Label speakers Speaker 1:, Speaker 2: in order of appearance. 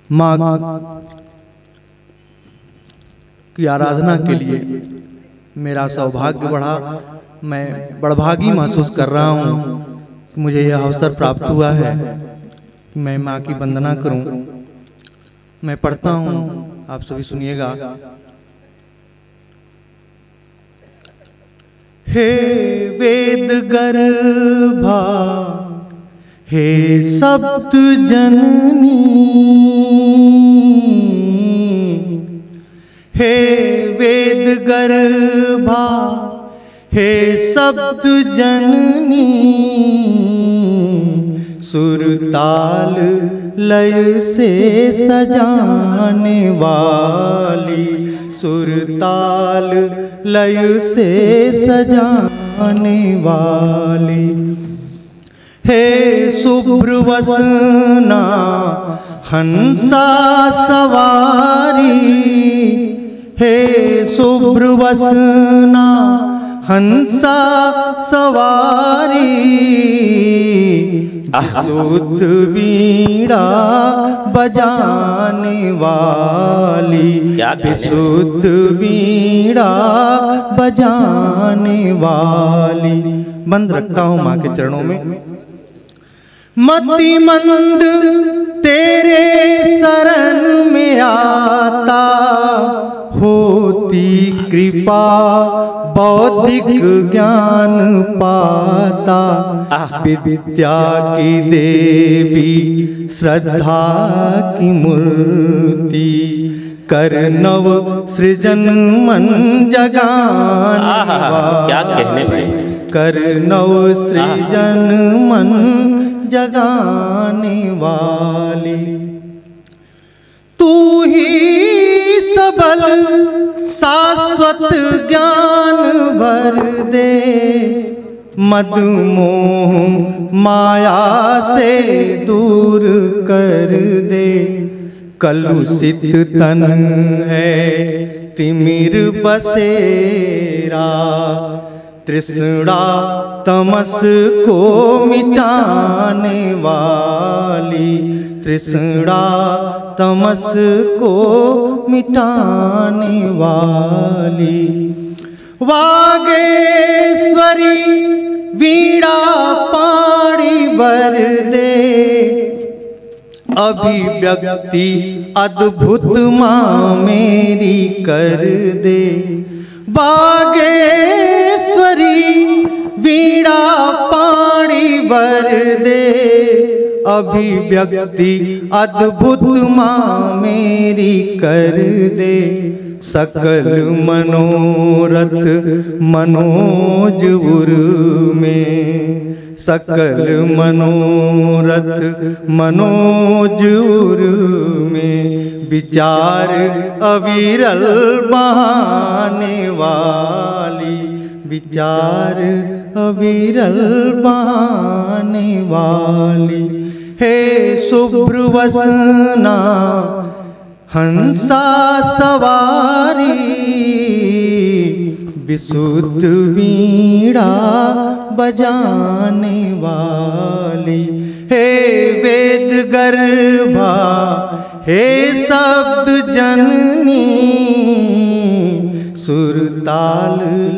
Speaker 1: माँ की आराधना के लिए मेरा सौभाग्य बढ़ा। मैं बड़भागी महसूस कर रहा हूँ कि मुझे यह अवसर प्राप्त हुआ है कि मैं माँ की वंदना करूँ। मैं पढ़ता हूँ, आप सभी सुनिएगा। हे वेद गर्भा, हे सप्त जननी, हे वेद गर्भा, हे सप्त जननी, सुरताल लय से सजाने वाली, सुरताल लय से सजाने वाली। हे शुभ्रवसना हंसा सवारी, हे शुभ्रवसना हंसा सवारी, विशुद्ध वीणा बजाने वाली, विशुद्ध वीणा बजाने वाली। बंद रखता हूँ माँ के चरणों में। मति मंद तेरे शरण में आता, होती कृपा बौद्धिक ज्ञान पाता, विद्या की देवी श्रद्धा की मूर्ति, कर नव सृजन मन जगाने वाली, कर नव सृजन मन जगाने वाली। तू ही सबल शाश्वत ज्ञान भर दे, मदमोह माया से दूर कर दे। कलुषित तन है तिमिर बसेरा, तृष्णा तमस को मिटाने वाली, तृष्णा तमस को मिटाने वाली। वागेश्वरी वीणा पाणी भर दे, अभिव्यक्ति अद्भुत माँ मेरी कर दे। बागेश्वरी वीणा पाणी भर दे, अभिव्यक्ति अद्भुत माँ मेरी कर दे। सकल मनोरथ मनोज उर में, सकल मनोरथ मनोज उर में, विचार अविरल बहाने वाली, विचार अविरल बहाने वाली। हे शुभ्रवसना हंसा सवारी, विशुद्ध वीणा बजाने वाली। हे वेद गर्भा, हे शब्द जननी, सुरताल